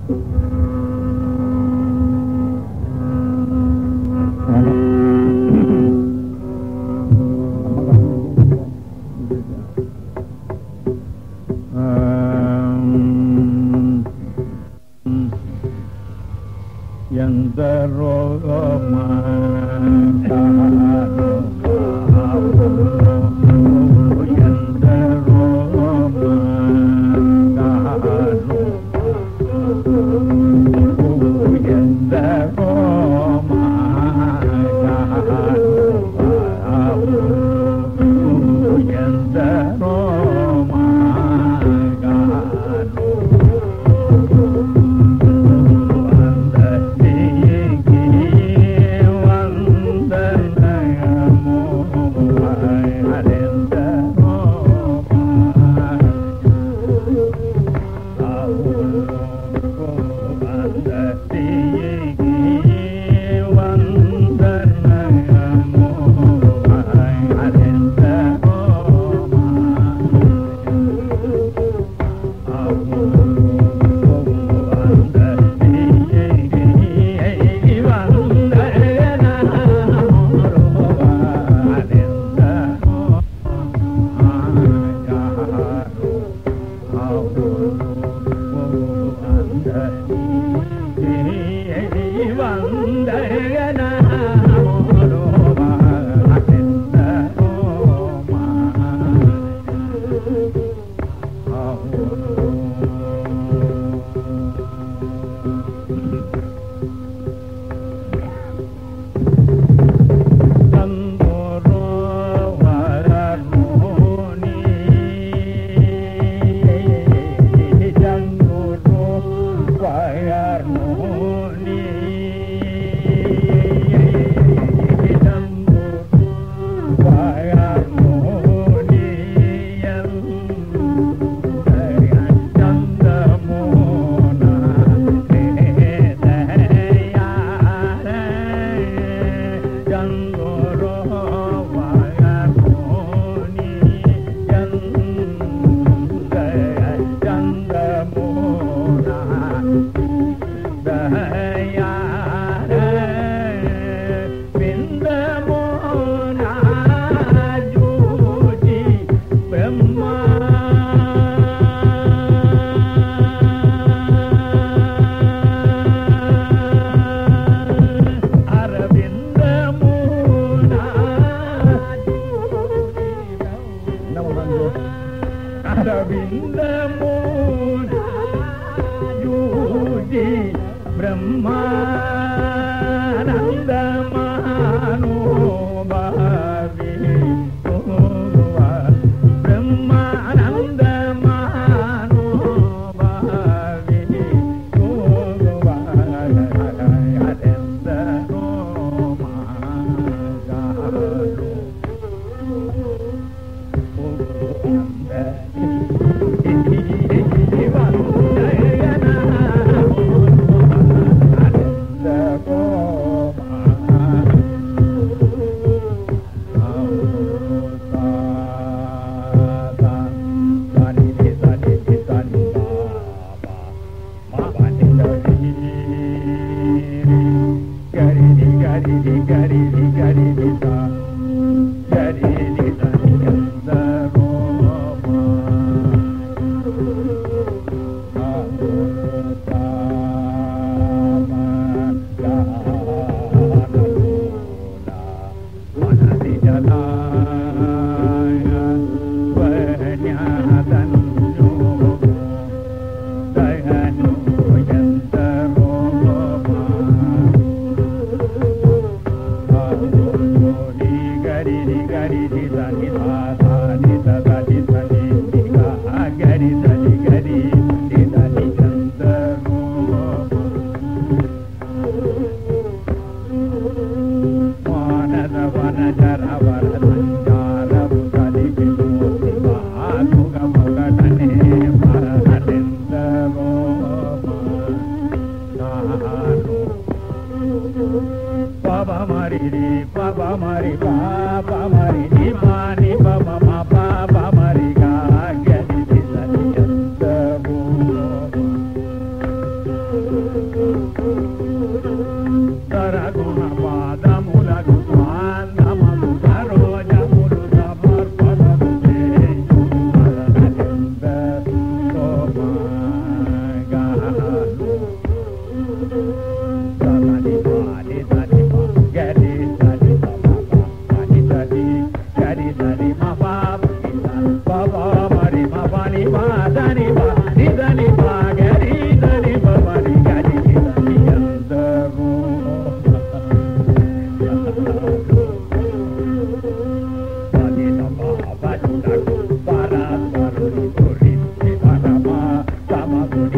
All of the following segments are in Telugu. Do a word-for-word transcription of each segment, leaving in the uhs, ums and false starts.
Endaro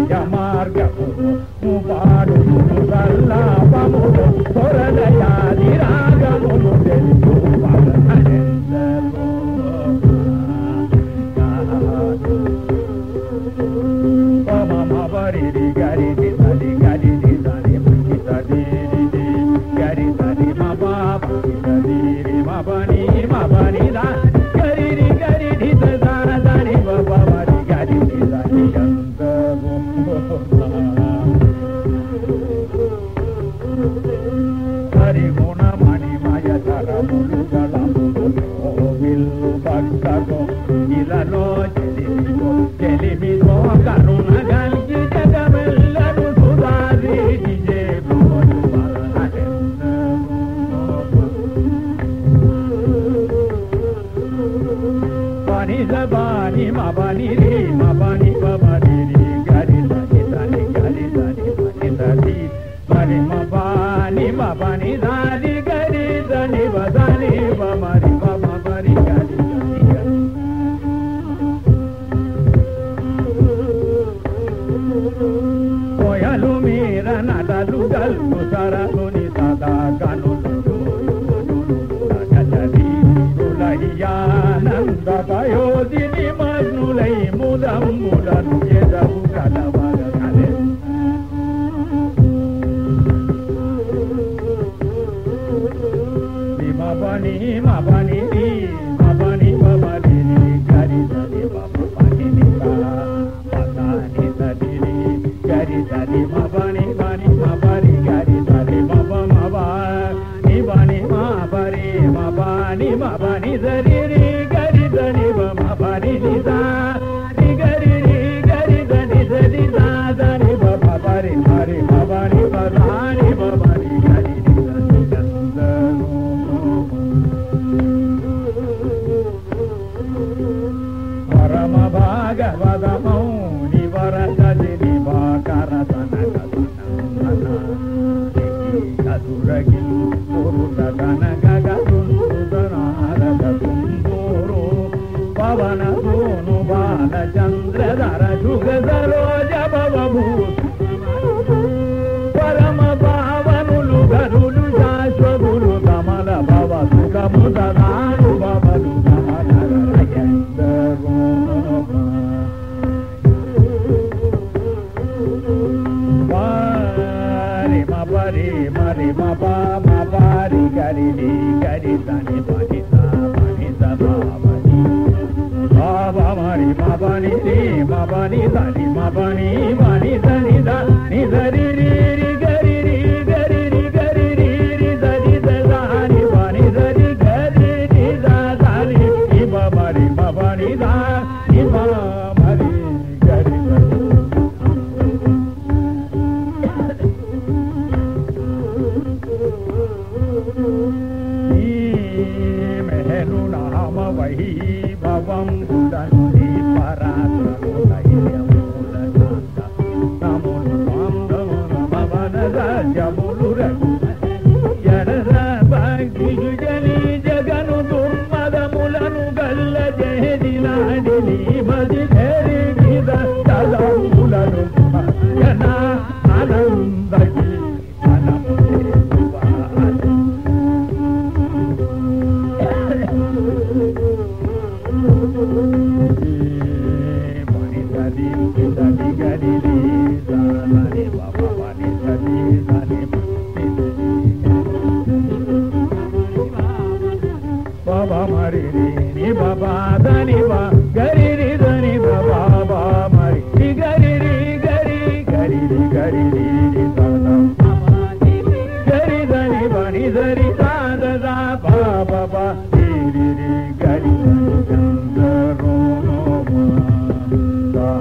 నిజ మార్గమును పాడు సల్లాపమును సొరదయాది రాగమును తెలుసు పరమేంద్రుడు. పమమ వరిది గరిది సరి గరిది సరి మని సరిది గరి సరి మబాబ సరిరి మబని మబని దా గరిరి గరిది సదాన దని మబని గరిది సరి గంధము హరి గుణ మణిమయ తరములు గలములు విల్లు భక్తకు ఇలలో చెలిమితో చెలిమితో కరుణ గల్గి జగమెల్లను సుధారి నిజేలు పని జబాని మబని రే మబని బబని రే గరి సని సని గరి సని పని సని మరి మబాని మబని దాని గరి సని బదని బమరి బమరి గరి సని కోయలు మీర నటలు గల్లు సరలుని సదా కనులు నంద పయోధిని మగ్నులై ముదమ్ములను ఎదవు కలవగలే మబని మబని మబని మబని గరి సరి మబని పదాని సరి గరి సరి మబని బని మబని గరి సరి మబ మబ నిబని మబరి మబని మబని సరి రి గరి దని మబని నిదా రి గరి రి గరి దని సరి దా దని మబరి హరి మబని పదాని మబని గరి దని గంధము పరమ భాగవత మౌని వరదది నివాకర సనక సదురగిలు పురుష కనక గదునారద తుందూరు పవన సోను బాల చంద్రధర జుగ సరోజ భవభూ పరమ పావనులు గరులు శాశ్వతులు కమల భవ సుఖము సదాను భవలు కమలరయందరూ మరి మపరి మరి మపా మపారి గరిడి గరి తని పని సా పని సభావని బాబా మరి మపని రే మపని సరి మపని మని సరి ద ని సరి రి రి గరి రి గరి రి గరి రి రి సరి సని పని సరి గరి రి ద సరి ఇబ మరి మపని ద ఇబ మరి గరి మెహను నామ వహి భవం గుడనుని పరాత్రము ధైర్యముల శాంత నములు స్వాంగముల భవన రాజ్యములు రఘు జనర భక్తి జలి జగను దుర్మదములను గల్ల జహదిలాడిని మది ధరి విద తలములను జన ఆనందకి Baba Mari ni Baba Dani Ba Gari Ri Dani Baba Baba Mari Gari Ri Gari Gari Ri Gari Ri Dana Gari Dani Bani Dari Da Da Da Ba Ba Ba Ri Ri Ri Gari Gandharo Da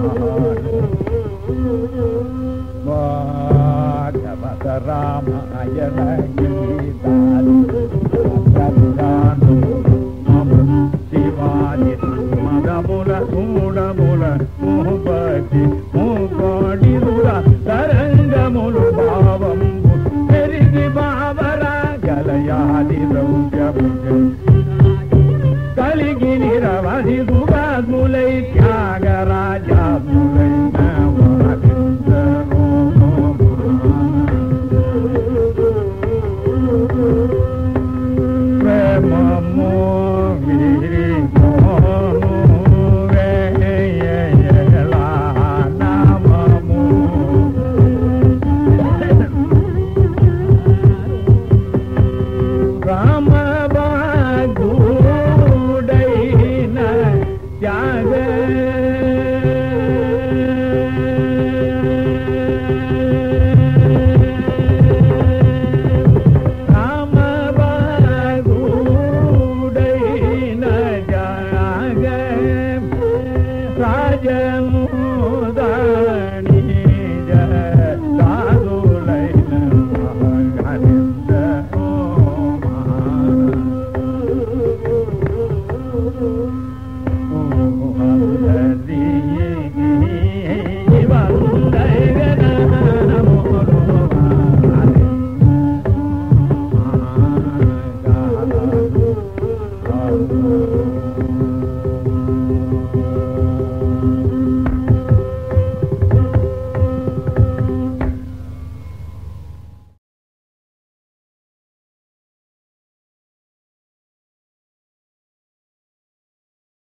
Bhagavata Rama Ayana